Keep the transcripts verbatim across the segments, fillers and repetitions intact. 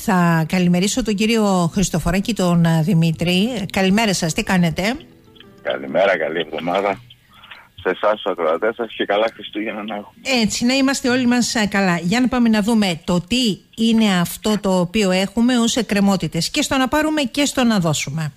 Θα καλημερίσω τον κύριο Χριστοφοράκη, τον Δημήτρη. Καλημέρα σας, τι κάνετε? Καλημέρα, καλή εβδομάδα σε εσάς τους ακροατές σας και καλά Χριστούγεννα να έχουμε. Έτσι, να είμαστε όλοι μας καλά. Για να πάμε να δούμε το τι είναι αυτό το οποίο έχουμε ως εκκρεμότητες και στο να πάρουμε και στο να δώσουμε.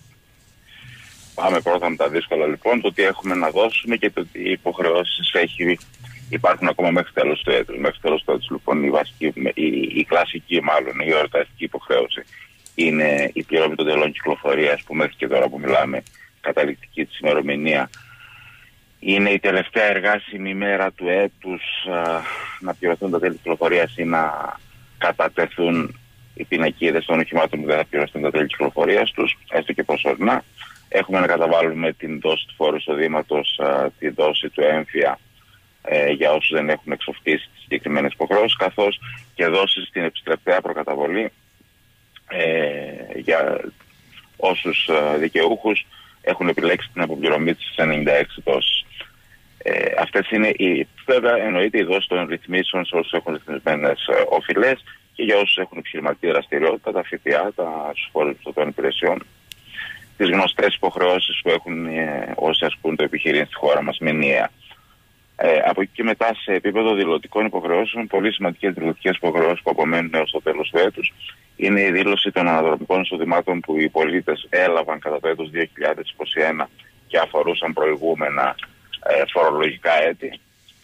Πάμε πρώτα με τα δύσκολα λοιπόν, το τι έχουμε να δώσουμε και το τι υποχρεώσεις έχει, υπάρχουν ακόμα μέχρι τέλος του έτους. Μέχρι τέλος του έτους λοιπόν η, βασική, η, η κλασική μάλλον, η εορταστική υποχρέωση είναι η πληρωμή των τελών κυκλοφορίας που μέχρι και τώρα που μιλάμε καταληκτική της ημερομηνία. Είναι η τελευταία εργάσιμη ημέρα του έτους α, να πληρωθούν τα τέλη κυκλοφορίας ή να κατατεθούν οι πινακίδες των οχημάτων που δεν θα πληρωθούν τα τέλη κυκλοφορίας τους, έστω και προσωρινά. Έχουμε να καταβάλουμε την δόση του φόρου εισοδήματος, τη δόση του έμφυα ε, για όσους δεν έχουν εξοφτήσει τις συγκεκριμένες υποχρεώσεις, καθώς και δόσεις στην επιστρεπτέα προκαταβολή ε, για όσους ε, δικαιούχους έχουν επιλέξει την αποπληρωμή της ενενήντα έξι δόσεις. Ε, αυτές είναι οι, βέβαια εννοείται η δόση των ρυθμίσεων σε όσους έχουν ρυθμισμένες ε, οφειλές και για όσους έχουν επιχειρηματική δραστηριότητα, τα ΦΠΑ, τα φόρους των υπηρεσιών, τις γνωστές υποχρεώσεις που έχουν ε, όσοι ασκούν το επιχειρήν στη χώρα μας μηνιαία. Ε, από εκεί και μετά σε επίπεδο δηλωτικών υποχρεώσεων, πολύ σημαντικές δηλωτικές υποχρεώσεις που απομένουν έως το τέλος του έτους είναι η δήλωση των αναδρομικών εισοδημάτων που οι πολίτες έλαβαν κατά το έτος δύο χιλιάδες είκοσι ένα και αφορούσαν προηγούμενα ε, φορολογικά έτη.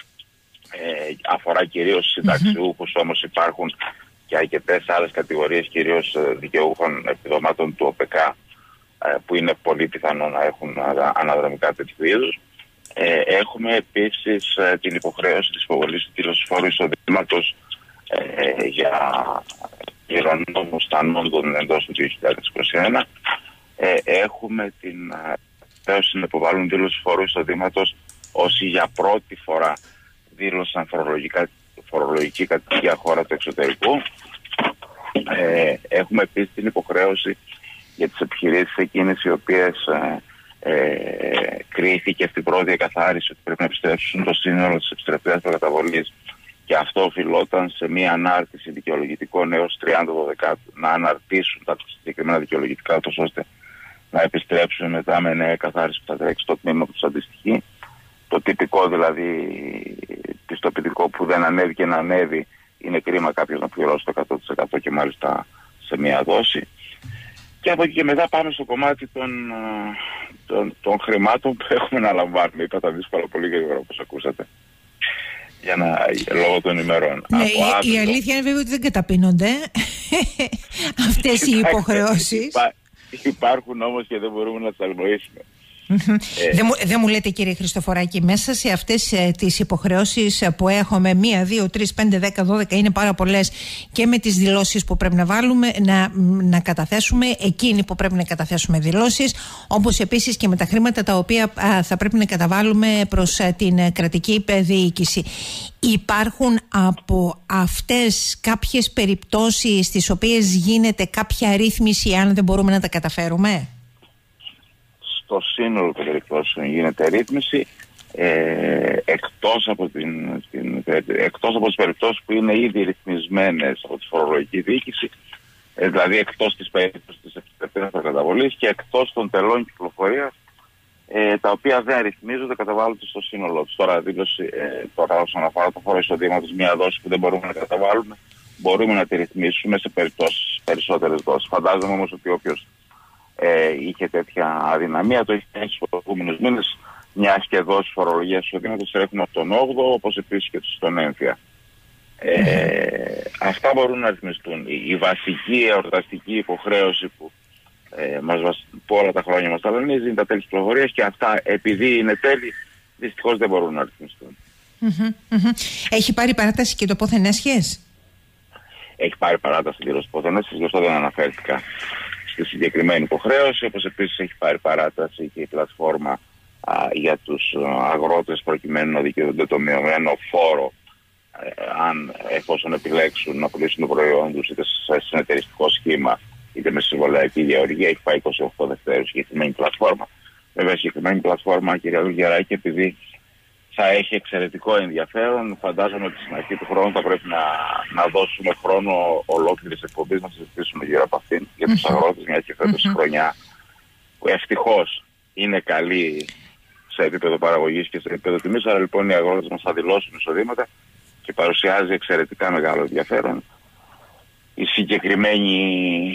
Ε, αφορά κυρίως συνταξιούχους, mm-hmm. όμως υπάρχουν και αρκετές άλλες κατηγορίες, κυρίως δικαιούχων επιδομάτων του ΟΠΕΚΑ, ε, που είναι πολύ πιθανό να έχουν αναδρομικά τέτοιου είδους. Ε, έχουμε επίσης ε, την υποχρέωση της υποβολής του δήλωσης φόρου εισοδήματος ε, για κληρονόμους τανόντων εντός του δύο χιλιάδες είκοσι ένα. Ε, έχουμε την υποχρέωση να υποβάλουν δήλωση φόρου εισοδήματος όσοι για πρώτη φορά δήλωσαν φορολογική κατοικία χώρα του εξωτερικού. Ε, έχουμε επίσης την υποχρέωση για τις επιχειρήσεις εκείνες οι οποίες ε, ε, κρίθηκε στην πρώτη εκαθάριση ότι πρέπει να επιστρέψουν το σύνολο της επιστρεπτέας προκαταβολής και αυτό οφειλόταν σε μια ανάρτηση δικαιολογητικών έως τριάντα δώδεκα να αναρτήσουν τα συγκεκριμένα δικαιολογητικά τους ώστε να επιστρέψουν μετά με νέα εκαθάριση που θα τρέξει στο τμήμα που τους αντιστοιχεί. Το τυπικό δηλαδή πιστοποιητικό που δεν ανέβει και να ανέβει, είναι κρίμα κάποιος να πληρώσει το εκατό τοις εκατό και μάλιστα σε μία δόση. Και από εκεί και μετά πάμε στο κομμάτι των, των, των χρημάτων που έχουμε να λαμβάνουμε. Είπα τα δύσκολα πολύ γρήγορα όπως ακούσατε. Για να, λόγω των ημερών. Ναι, η, άδειο, η αλήθεια είναι βέβαια ότι δεν καταπίνονται αυτές οι υποχρεώσεις. Υπά, υπάρχουν όμως και δεν μπορούμε να τις αγνοήσουμε. Ε, δεν, μου, δεν μου λέτε κύριε Χριστοφοράκη, μέσα σε αυτές ε, τις υποχρεώσεις που έχουμε μία, δύο, τρεις, πέντε, δέκα, δώδεκα είναι πάρα πολλές και με τις δηλώσεις που πρέπει να βάλουμε να, να καταθέσουμε, εκείνοι που πρέπει να καταθέσουμε δηλώσεις, όπως επίσης και με τα χρήματα τα οποία α, θα πρέπει να καταβάλουμε προς α, την κρατική διοίκηση. Υπάρχουν από αυτές κάποιες περιπτώσεις στις οποίες γίνεται κάποια ρύθμιση αν δεν μπορούμε να τα καταφέρουμε? Στο σύνολο των περιπτώσεων γίνεται ρύθμιση ε, εκτός, από την, την, εκτός από τις περιπτώσεις που είναι ήδη ρυθμισμένες από τη φορολογική διοίκηση, ε, δηλαδή εκτός της περίπτωσης της επιστρεπτής προκαταβολής και εκτός των τελών κυκλοφορίας, ε, τα οποία δεν ρυθμίζονται, καταβάλλονται στο σύνολό τους. Τώρα, δήλωση, ε, τώρα όσον αφορά το φόρο εισοδήματος, μια δόση που δεν μπορούμε να καταβάλουμε, μπορούμε να τη ρυθμίσουμε σε περιπτώσεις περισσότερες δόσεις. Φαντάζομαι όμως ότι όποιος Ε, είχε τέτοια αδυναμία, το έχει κάνει στους προηγούμενους μήνες, μιας και δόσεις φορολογίας εισοδήματος τρέχουν από τον όγδοο, όπως επίσης και στον έμφυα. Ε, αυτά μπορούν να ρυθμιστούν. Η, η βασική εορταστική υποχρέωση που, ε, μας, που όλα τα χρόνια μας ταλανίζει είναι τα τέλη κυκλοφορίας και αυτά, επειδή είναι τέλη, δυστυχώς δεν μπορούν να ρυθμιστούν. Mm-hmm, mm-hmm. Έχει πάρει παράταση και το πόθεν έσχες? Έχει πάρει παράταση και το πόθεν έσχες, γι' αυτό δεν αναφέρθηκα στη συγκεκριμένη υποχρέωση, όπως επίσης έχει πάρει παράταση και η πλατφόρμα α, για τους α, αγρότες προκειμένου να δικαιούνται το μειωμένο φόρο ε, αν εφόσον επιλέξουν να πουλήσουν το προϊόν τους είτε σε συνεταιριστικό σχήμα είτε με συμβολιακή γεωργία. Έχει πάει είκοσι οκτώ Δευτέρου συγκεκριμένη πλατφόρμα. Βέβαια, συγκεκριμένη πλατφόρμα, κυρία Λουγεράκη, επειδή θα έχει εξαιρετικό ενδιαφέρον. Φαντάζομαι ότι στην αρχή του χρόνου θα πρέπει να, να δώσουμε χρόνο ολόκληρης εκπομπής να συζητήσουμε γύρω από αυτήν για τους αγρότες, μια και φέτος mm-hmm. χρονιά που ευτυχώς είναι καλή σε επίπεδο παραγωγής και σε επίπεδο τιμής. Άρα λοιπόν οι αγρότες μας θα δηλώσουν εισοδήματα και παρουσιάζει εξαιρετικά μεγάλο ενδιαφέρον η συγκεκριμένη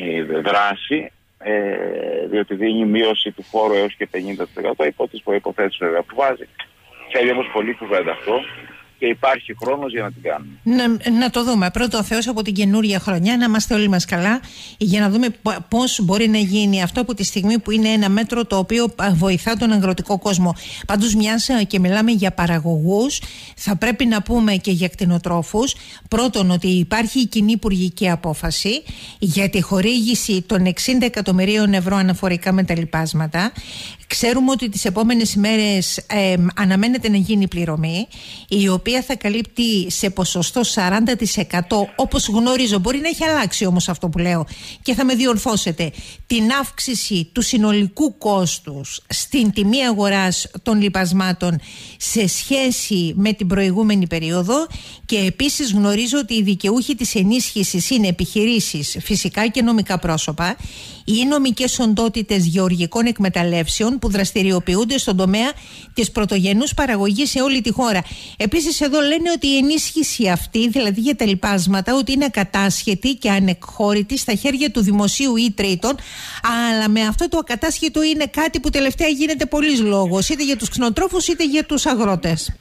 δράση, ε, διότι δίνει μείωση του φόρου έως και πενήντα τοις εκατό υπό τις προϋποθέσεις βέβαια που βάζει. Θέλει όμως πολύ κουβέντα αυτό και υπάρχει χρόνος για να την κάνουμε. Να, να το δούμε. Πρώτο ο Θεός από την καινούργια χρονιά, να είμαστε όλοι μας καλά, για να δούμε πώς μπορεί να γίνει αυτό από τη στιγμή που είναι ένα μέτρο το οποίο βοηθά τον αγροτικό κόσμο. Πάντως, μιας και μιλάμε για παραγωγούς, θα πρέπει να πούμε και για κτηνοτρόφους. Πρώτον, ότι υπάρχει η κοινή υπουργική απόφαση για τη χορήγηση των εξήντα εκατομμυρίων ευρώ αναφορικά με τα λοιπάσματα. Ξέρουμε ότι τις επόμενες ημέρες ε, αναμένεται να γίνει πληρωμή, η οποία θα καλύπτει σε ποσοστό σαράντα τοις εκατό, όπως γνωρίζω, μπορεί να έχει αλλάξει όμως αυτό που λέω και θα με διορθώσετε, την αύξηση του συνολικού κόστους στην τιμή αγοράς των λοιπασμάτων σε σχέση με την προηγούμενη περίοδο, και επίσης γνωρίζω ότι οι δικαιούχοι της ενίσχυσης είναι επιχειρήσεις, φυσικά και νομικά πρόσωπα, ή νομικές οντότητες γεωργικών εκμεταλλεύσεων που δραστηριοποιούνται στον τομέα της πρωτογενούς παραγωγής σε όλη τη χώρα. Επίσης εδώ λένε ότι η ενίσχυση αυτή, δηλαδή για τα λοιπάσματα, ότι είναι ακατάσχετη και ανεκχώρητη στα χέρια του δημοσίου ή τρίτων, αλλά με αυτό το ακατάσχετο είναι κάτι που τελευταία γίνεται πολύς λόγος, είτε για τους κτηνοτρόφους είτε για τους αγρότες.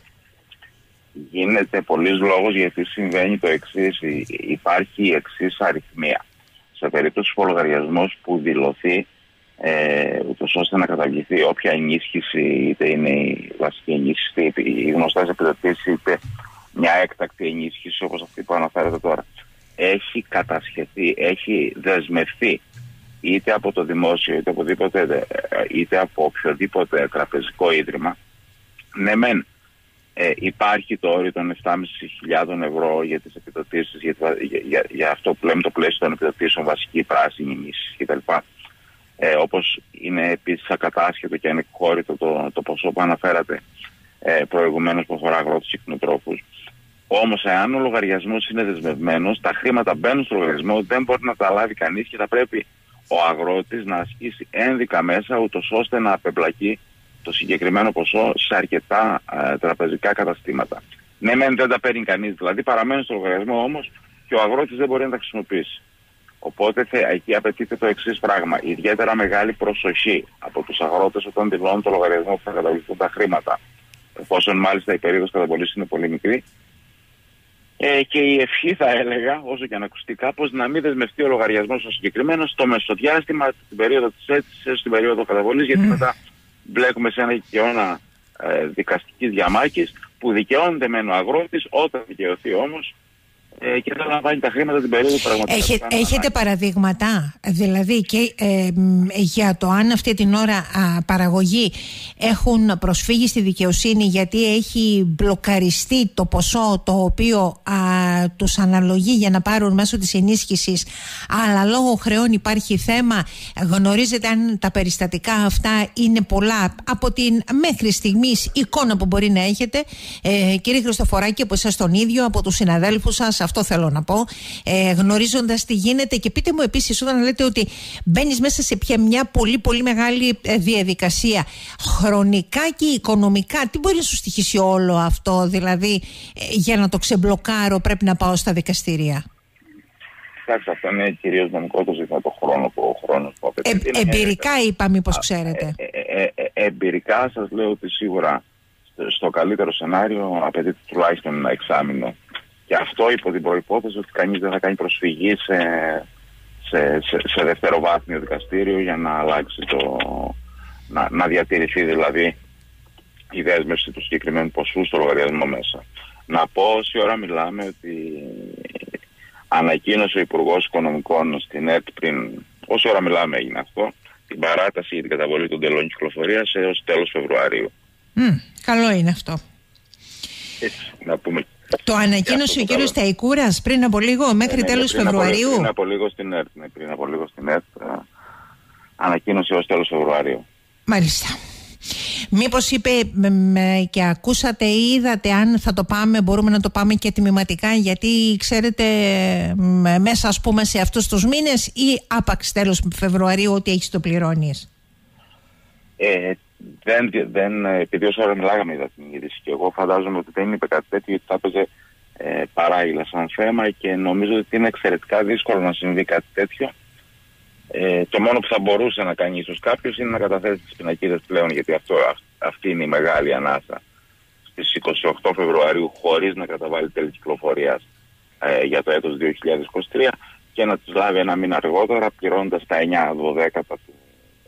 Γίνεται πολύς λόγος γιατί συμβαίνει το εξής, υπάρχει η εξής αριθμία. Σε περίπτωση που ο λογαριασμός που δηλωθεί, ε, ούτως ώστε να καταβληθεί όποια ενίσχυση, είτε είναι η βασική ενίσχυση, είτε οι γνωστές επιδοτήσεις, είτε μια έκτακτη ενίσχυση όπως αυτή που αναφέρεται τώρα, έχει κατασχεθεί, έχει δεσμευθεί είτε από το δημόσιο, είτε, οπουδήποτε, είτε από οποιοδήποτε τραπεζικό ίδρυμα. Ναι μεν, Ε, υπάρχει το όριο των επτά χιλιάδες πεντακόσια ευρώ για τις επιδοτήσεις, για, για, για, για αυτό που λέμε το πλαίσιο των επιδοτήσεων, βασική, πράσινη, ενίσχυση κτλ. Ε, όπως είναι επίσης ακατάσχετο και ανεκχώρητο το, το ποσό που αναφέρατε ε, προηγουμένως που αφορά αγρότες και κτηνοτρόφους. Όμως, εάν ο λογαριασμός είναι δεσμευμένος, τα χρήματα μπαίνουν στο λογαριασμό, δεν μπορεί να τα λάβει κανείς και θα πρέπει ο αγρότης να ασκήσει ένδικα μέσα, ούτως ώστε να απεμπλακεί το συγκεκριμένο ποσό σε αρκετά ε, τραπεζικά καταστήματα. Ναι, μεν δεν τα παίρνει κανείς, δηλαδή παραμένει στο λογαριασμό όμως και ο αγρότης δεν μπορεί να τα χρησιμοποιήσει. Οπότε θε, εκεί απαιτείται το εξής πράγμα. Ιδιαίτερα μεγάλη προσοχή από τους αγρότες όταν δηλώνουν το λογαριασμό που θα καταβληθούν τα χρήματα. Εφόσον μάλιστα η περίοδος καταβολής είναι πολύ μικρή. Ε, και η ευχή, θα έλεγα, όσο και αν ακουστεί κάπως, να μην δεσμευτεί ο λογαριασμός ο συγκεκριμένος στο μεσοδιάστημα, την περίοδο της αίτησης, στην περίοδο καταβολής, γιατί mm. μετά μπλέκουμε σε ένα δικαιώνα ε, δικαστικής διαμάχης που δικαιώνεται μεν ο αγρότης, όταν δικαιωθεί όμως ε, και δεν λαμβάνει τα χρήματα την περίοδο πραγματικά. Έχε, έχετε παραδείγματα, δηλαδή και ε, για το αν αυτή την ώρα α, παραγωγοί έχουν προσφύγει στη δικαιοσύνη γιατί έχει μπλοκαριστεί το ποσό το οποίο α, τους αναλογεί για να πάρουν μέσω της ενίσχυσης, αλλά λόγω χρεών υπάρχει θέμα. Γνωρίζετε αν τα περιστατικά αυτά είναι πολλά από την μέχρι στιγμής εικόνα που μπορεί να έχετε, ε, κύριε Χριστοφοράκη, από εσάς τον ίδιο, από τους συναδέλφους σας? Αυτό θέλω να πω, ε, γνωρίζοντας τι γίνεται. Και πείτε μου επίσης, όταν λέτε ότι μπαίνεις μέσα σε πια μια πολύ πολύ μεγάλη διαδικασία, χρονικά και οικονομικά, τι μπορεί να σου στοιχήσει όλο αυτό? Δηλαδή, ε, για να το ξεμπλοκάρω πρέπει να πάω στα δικαστήρια? Εντάξει, αυτό είναι κυρίως νομικό το ζήτημα, το χρόνο που ο χρόνος που απαιτείται. Ε, εμπειρικά μια... είπα, μήπως ξέρετε. Ε, ε, ε, ε, ε, εμπειρικά σας λέω ότι σίγουρα στο καλύτερο σενάριο απαιτείται τουλάχιστον ένα εξάμηνο. Και αυτό υπό την προϋπόθεση ότι κανείς δεν θα κάνει προσφυγή σε, σε, σε, σε δευτεροβάθμιο δικαστήριο για να αλλάξει το... να, να διατηρηθεί δηλαδή η δέσμευση του συγκεκριμένου ποσού στο λογαριασμό μέσα. Να πω όση ώρα μιλάμε ότι ανακοίνωσε ο Υπουργός Οικονομικών στην ΕΡΤ πριν, όση ώρα μιλάμε έγινε αυτό, την παράταση για την καταβολή των τελών κυκλοφορίας έως τέλος Φεβρουαρίου. Mm, καλό είναι αυτό. Έτσι, να πούμε. Το ανακοίνωσε ο κύριος Σταϊκούρας πριν από λίγο, μέχρι ναι, τέλος πριν Φεβρουαρίου. Από, πριν από λίγο στην ΕΡΤ, ναι, πριν από λίγο στην ΕΡΤ, ανακοίνωσε ως τέλος Φεβρουαρίου. Μάλιστα. Μήπως είπε με, με, και ακούσατε ή είδατε αν θα το πάμε, μπορούμε να το πάμε και τμηματικά, γιατί ξέρετε με, μέσα ας πούμε σε αυτούς τους μήνες ή άπαξ τέλος Φεβρουαρίου ό,τι έχεις το πληρώνεις? Ε, δεν, δεν, επειδή όσο ώρα μιλάγαμε είδα την είδηση και εγώ φαντάζομαι ότι δεν είπε κάτι τέτοιο, γιατί θα έπαιζε ε, παράλληλα σαν θέμα και νομίζω ότι είναι εξαιρετικά δύσκολο να συμβεί κάτι τέτοιο. Ε, το μόνο που θα μπορούσε να κάνει ίσως κάποιος είναι να καταθέσει τις πινακίδες πλέον, γιατί αυτό, αυτή είναι η μεγάλη ανάσα στις είκοσι οκτώ Φεβρουαρίου, χωρίς να καταβάλει τέλη κυκλοφορίας ε, για το έτος δύο χιλιάδες είκοσι τρία και να τις λάβει ένα μήνα αργότερα πληρώνοντας τα εννιά δωδέκατα του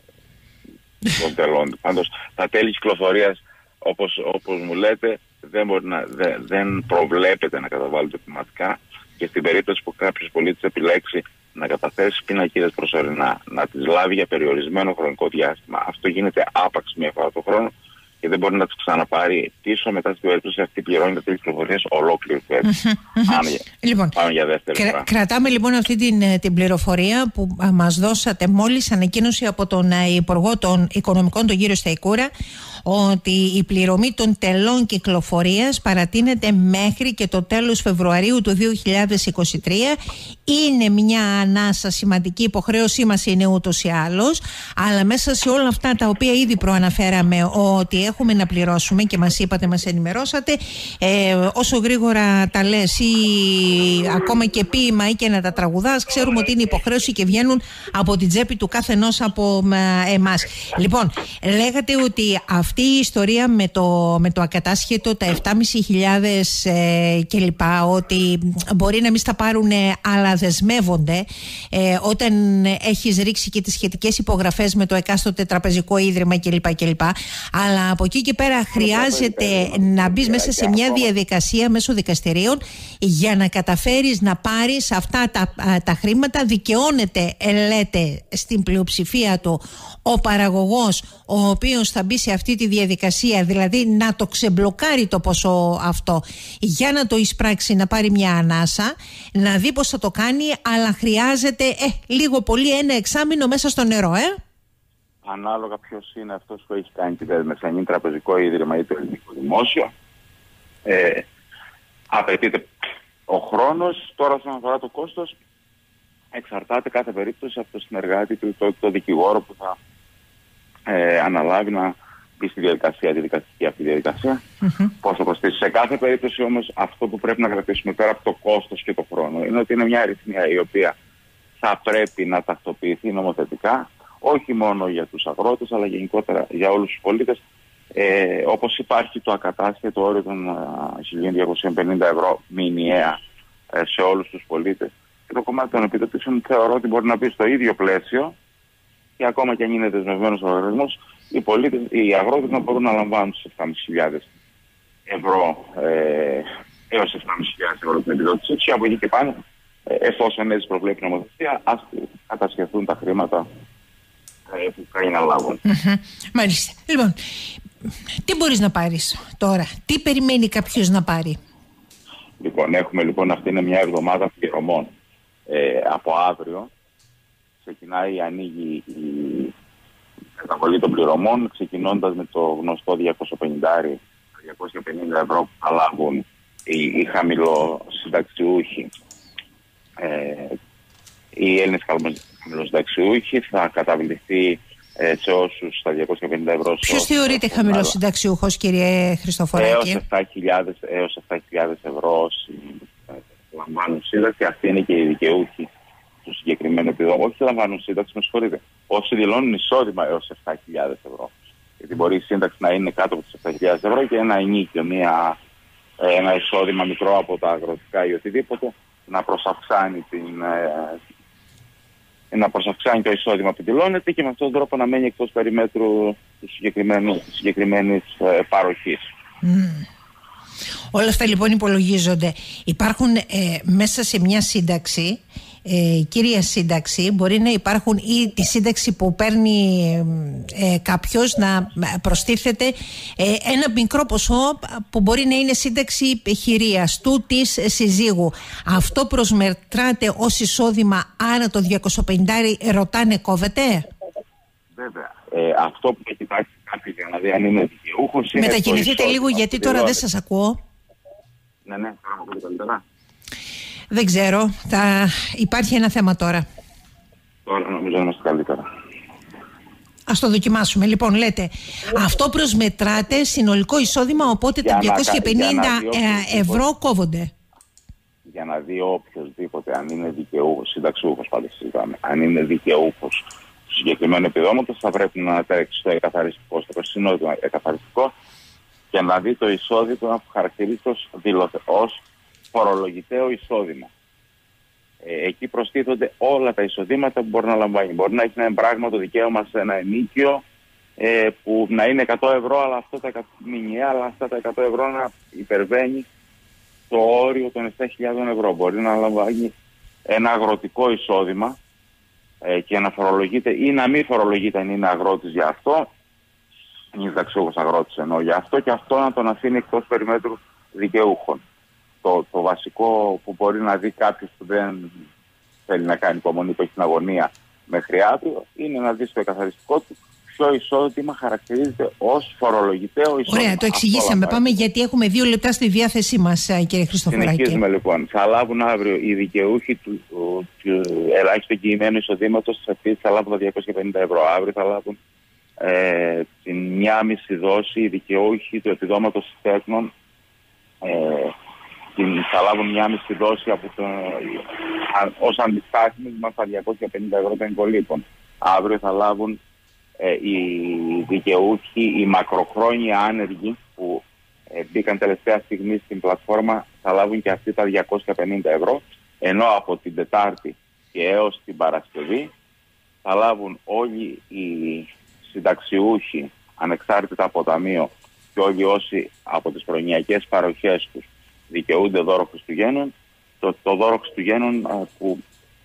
των τελών. Πάντως τα τέλη κυκλοφορίας, όπως, όπως μου λέτε, δεν, μπορεί να, δε, δεν προβλέπεται να καταβάλλονται τμηματικά και στην περίπτωση που κάποιος πολίτης επιλέξει να καταθέσει πινακίδες προσωρινά, να τις λάβει για περιορισμένο χρονικό διάστημα, αυτό γίνεται άπαξ μία φορά το χρόνο και δεν μπορεί να τις ξαναπάρει πίσω. Μετά στην περίπτωση αυτή πληρώνει τα τέλη κυκλοφορίας ολόκληρη του έτους. Λοιπόν, πάμε για δεύτερη φορά. Κρατάμε λοιπόν αυτή την, την πληροφορία που μας δώσατε μόλις, ανακοίνωση από τον Υπουργό των Οικονομικών, τον κύριο Σταϊκούρα, ότι η πληρωμή των τελών κυκλοφορίας παρατείνεται μέχρι και το τέλος Φεβρουαρίου του δύο χιλιάδες είκοσι τρία. Είναι μια ανάσα, σημαντική υποχρέωσή μας είναι ούτως ή άλλως, αλλά μέσα σε όλα αυτά τα οποία ήδη προαναφέραμε ότι έχουμε να πληρώσουμε και μας είπατε, μας ενημερώσατε, ε, όσο γρήγορα τα λες ή ακόμα και ποίημα ή και να τα τραγουδάς, ξέρουμε ότι είναι υποχρέωση και βγαίνουν από την τσέπη του καθενός από εμάς. Λοιπόν, λέγατε ότι αυτή η ιστορία με το, με το ακατάσχετο, τα επτά χιλιάδες πεντακόσια ε, κλπ, ότι μπορεί να μην στα πάρουν αλλά δεσμεύονται ε, όταν έχεις ρίξει και τις σχετικές υπογραφές με το εκάστοτε τραπεζικό ίδρυμα κλπ, κλπ. Αλλά από εκεί και πέρα χρειάζεται να μπεις μέσα σε μια διαδικασία μέσω δικαστηρίων για να καταφέρεις να πάρεις αυτά τα, τα χρήματα. Δικαιώνεται, λέτε, στην πλειοψηφία του ο παραγωγός, ο οποίος θα μπει σε αυτή τη διαδικασία, δηλαδή να το ξεμπλοκάρει το ποσό αυτό για να το εισπράξει, να πάρει μια ανάσα, να δει πως θα το κάνει, αλλά χρειάζεται ε, λίγο πολύ ένα εξάμηνο μέσα στο νερό, ε. Ανάλογα ποιος είναι αυτός που έχει κάνει τη δέσμευση, αν είναι τραπεζικό ίδρυμα ή το ελληνικό δημόσιο, ε, απαιτείται ο χρόνος. Τώρα, όσον αφορά το κόστος, εξαρτάται κάθε περίπτωση από το συνεργάτη του, το, το δικηγόρο που θα ε, αναλάβει να μπει στη διαδικασία, τη δικαστική αυτή διαδικασία. Mm-hmm. Πώς θα κοστίσει. Σε κάθε περίπτωση όμως, αυτό που πρέπει να κρατήσουμε πέρα από το κόστος και το χρόνο είναι ότι είναι μια αριθμία η οποία θα πρέπει να τακτοποιηθεί νομοθετικά, όχι μόνο για τους αγρότες, αλλά γενικότερα για όλους τους πολίτες. Ε, όπως υπάρχει το ακατάσχετο όριο των χίλια διακόσια πενήντα ευρώ μηνιαία ε, σε όλους τους πολίτες, και το κομμάτι των επιδοτήσεων θεωρώ ότι μπορεί να μπει στο ίδιο πλαίσιο και ακόμα και αν είναι δεσμευμένος ο οργανισμός, οι πολίτες, οι αγρότες να μπορούν να λαμβάνουν τις επτά χιλιάδες ευρώ ε, έως επτά χιλιάδες ευρώ την επιδότηση και από εκεί και πάνω, ε, εφόσον έτσι προβλέπει η νομοθεσία, ας κατασχεθούν τα χρήματα ε, που κάνει να λάβουν. Mm-hmm. Μάλιστα. Λοιπόν, τι μπορείς να πάρεις τώρα, τι περιμένει κάποιος να πάρει? Λοιπόν, έχουμε λοιπόν, αυτή είναι μια εβδομάδα πληρωμών. Ε, από αύριο ξεκινάει, ανοίγει η καταβολή των πληρωμών, ξεκινώντας με το γνωστό διακόσια πενήντα ευρώ που θα λάβουν οι, οι χαμηλοσυνταξιούχοι. Ε, οι Έλληνες χαμηλοσυνταξιούχοι θα καταβληθεί ε, σε όσους τα διακόσια πενήντα ευρώ. Ποιος θεωρείται χαμηλοσυνταξιούχος, κύριε Χριστοφοράκη? Έως επτά χιλιάδες ευρώ όσοι λαμβάνουν σύνταξη. Αυτή είναι και οι δικαιούχοι του συγκεκριμένου επιδόματος. Όχι λαμβάνουν σύνταξη, με συγχωρείτε. Όσοι δηλώνουν εισόδημα έως επτά χιλιάδες ευρώ. Γιατί μπορεί η σύνταξη να είναι κάτω από τις επτά χιλιάδες ευρώ και ένα ενίκιο, μια, ένα εισόδημα μικρό από τα αγροτικά ή οτιδήποτε, να προσαυξάνει, την, ε, να προσαυξάνει το εισόδημα που δηλώνεται και με αυτόν τον τρόπο να μένει εκτός περιμέτρου της συγκεκριμένης ε, παροχής. Mm. Όλα αυτά λοιπόν υπολογίζονται. Υπάρχουν ε, μέσα σε μια σύνταξη, ε, κύρια σύνταξη, μπορεί να υπάρχουν ή τη σύνταξη που παίρνει ε, κάποιος να προστίθεται ε, ένα μικρό ποσό που μπορεί να είναι σύνταξη χειρίας του της συζύγου. Αυτό προσμετράται ως εισόδημα, άρα το διακόσια πενήντα ρωτάνε κόβεται? Βέβαια. Ε, αυτό που έχει κοιτάξει κάποιοι για να Δηλαδή, αν είναι δικαιούχος. Μετακινηθείτε λίγο, γιατί τώρα δεν σας ακούω. Ναι, ναι, τώρα καλύτερα. Δεν ξέρω. Θα... Υπάρχει ένα θέμα τώρα. Τώρα νομίζω είμαστε καλύτερα. Ας το δοκιμάσουμε. Λοιπόν, λέτε, αυτό προσμετράτε συνολικό εισόδημα, οπότε για τα διακόσια πενήντα ευρώ κόβονται. Για να δει οποιοδήποτε, αν είναι δικαιούχος, συνταξιούχος πάντα συζητάμε, αν είναι δικαιούχος του συγκεκριμένου επιδόματος, θα πρέπει να τρέξει στο εκαθαριστικό, στο περσινό εκαθαριστικό και να δει το εισόδημα που χαρακτηρίζεται ως φορολογητέο εισόδημα. Ε, εκεί προστίθονται όλα τα εισοδήματα που μπορεί να λαμβάνει. Μπορεί να έχει ένα πράγμα το δικαίωμα σε ένα ενίκιο ε, που να είναι εκατό ευρώ, αλλά αυτό τα μηνιαία, αλλά αυτά τα εκατό ευρώ να υπερβαίνει το όριο των επτά χιλιάδες ευρώ. Μπορεί να λαμβάνει ένα αγροτικό εισόδημα ε, και να φορολογείται ή να μην φορολογείται αν είναι αγρότης για αυτό, είναι δαξιούχος αγρότης εννοώ για αυτό, και αυτό να τον αφήνει εκτός περιμέτρου δικαιούχων. Το, το βασικό που μπορεί να δει κάποιος που δεν θέλει να κάνει υπομονή, που έχει την αγωνία μέχρι αύριο, είναι να δει στο εκαθαριστικό του ποιο εισόδημα χαρακτηρίζεται ως φορολογητέο εισόδημα. Ωραία, το εξηγήσαμε. Πάμε, γιατί έχουμε δύο λεπτά στη διάθεσή μας, κύριε Χριστοφοράκη. Συνεχίζουμε λοιπόν. Θα λάβουν αύριο οι δικαιούχοι του, του, του ελάχιστου εγγυημένου εισοδήματος, επίσης θα λάβουν τα διακόσια πενήντα ευρώ. Αύριο θα λάβουν ε, την μία μισή δόση οι δικαιούχοι του επιδόματος τέκνων. Ε, θα λάβουν μια μισή δόση από το, ως αντιστάθμισμα στα διακόσια πενήντα ευρώ των υπολείπων. Αύριο θα λάβουν ε, οι δικαιούχοι, οι μακροχρόνια άνεργοι που ε, μπήκαν τελευταία στιγμή στην πλατφόρμα, θα λάβουν και αυτοί τα διακόσια πενήντα ευρώ, ενώ από την Τετάρτη και έως την Παρασκευή θα λάβουν όλοι οι συνταξιούχοι ανεξάρτητα από ταμείο και όλοι όσοι από τις προνοιακές παροχές τους δικαιούνται δώρο Χριστουγέννων, το, το δώρο Χριστουγέννων α, που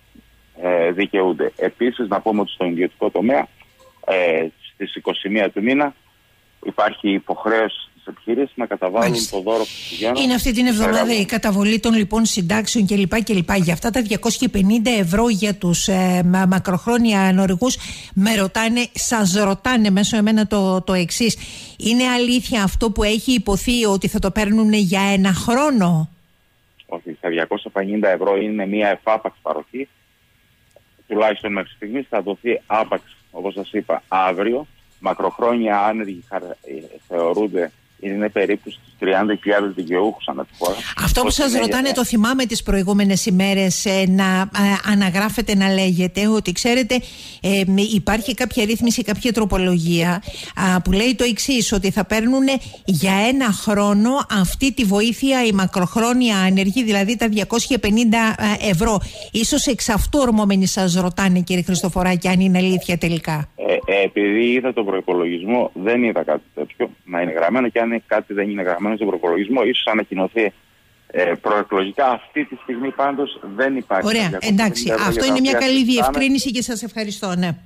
ε, δικαιούνται. Επίσης να πούμε ότι στον ιδιωτικό τομέα ε, στις είκοσι μία του μήνα υπάρχει υποχρέωση στις επιχειρήσεις να καταβάλουν Μάλιστα. το δώρο Χριστουγέννων. Είναι αυτή την εβδομάδα η καταβολή των λοιπόν συντάξεων κλπ. κλπ. Για αυτά τα διακόσια πενήντα ευρώ για τους ε, μακροχρόνια ανορικούς, με ρωτάνε, σας ρωτάνε μέσω εμένα το, το εξής. Είναι αλήθεια αυτό που έχει υποθεί ότι θα το παίρνουν για ένα χρόνο? Όχι, τα διακόσια πενήντα ευρώ είναι μια εφάπαξ παροχή. Τουλάχιστον μέχρι στιγμής θα δοθεί άπαξ, όπως σας είπα, αύριο. Μακροχρόνια άνεργοι θεωρούνται, είναι περίπου στις τριάντα χιλιάδες δικαιούχους ανά τη χώρα. Αυτό που σας ρωτάνε, για... το θυμάμαι τις προηγούμενες ημέρες, ε, να ε, αναγράφετε, να λέγεται ότι ξέρετε ε, υπάρχει κάποια ρύθμιση, κάποια τροπολογία α, που λέει το εξής, ότι θα παίρνουν για ένα χρόνο αυτή τη βοήθεια οι μακροχρόνια άνεργοι, δηλαδή τα διακόσια πενήντα ευρώ. Ίσως εξ αυτού ορμόμενοι σας ρωτάνε, κύριε Χριστοφοράκη, αν είναι αλήθεια τελικά. Ε, ε, επειδή είδα τον προϋπολογισμό, δεν είδα κάτι τέτοιο να είναι γραμμένο, και αν κάτι δεν είναι γραμμένο στον προϋπολογισμό, ίσως ανακοινωθεί ε, προεκλογικά. Αυτή τη στιγμή πάντως δεν υπάρχει. Ωραία, εντάξει. Αυτό είναι μια καλή διευκρίνηση και σας ευχαριστώ. Ναι.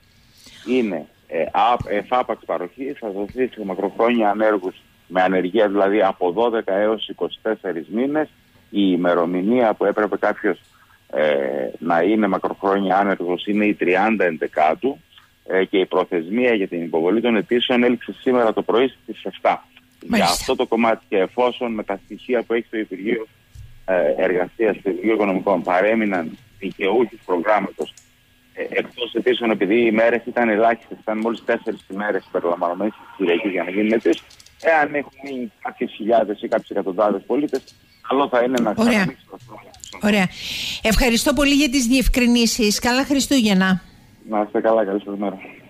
Είναι ε, εφάπαξ παροχή, θα δοθεί σε μακροχρόνια ανέργους με ανεργία δηλαδή από δώδεκα έως είκοσι τέσσερις μήνες. Η ημερομηνία που έπρεπε κάποιος ε, να είναι μακροχρόνια άνεργος είναι η τριάντα ενδεκάτου. Και η προθεσμία για την υποβολή των αιτήσεων έληξε σήμερα το πρωί στις επτά. Για αυτό το κομμάτι, και εφόσον με τα στοιχεία που έχει το Υπουργείο ε, Εργασίας, το Υπουργείο Οικονομικών, παρέμειναν δικαιούχοι προγράμματος ε, εκτός αιτήσεων, επειδή οι ημέρες ήταν ελάχιστες, ήταν μόλις τέσσερις ημέρες περιλαμβανομένες της Κυριακής για να γίνουν αιτήσεις, εάν έχουν μείνει κάποιες χιλιάδες ή κάποιες εκατοντάδες πολίτες, καλό θα είναι να ξανανοίξει το πρόγραμμα. Ωραία. Ευχαριστώ πολύ για τις διευκρινήσεις. Καλά Χριστούγεννα. Να είστε καλά, καλή σας μέρα.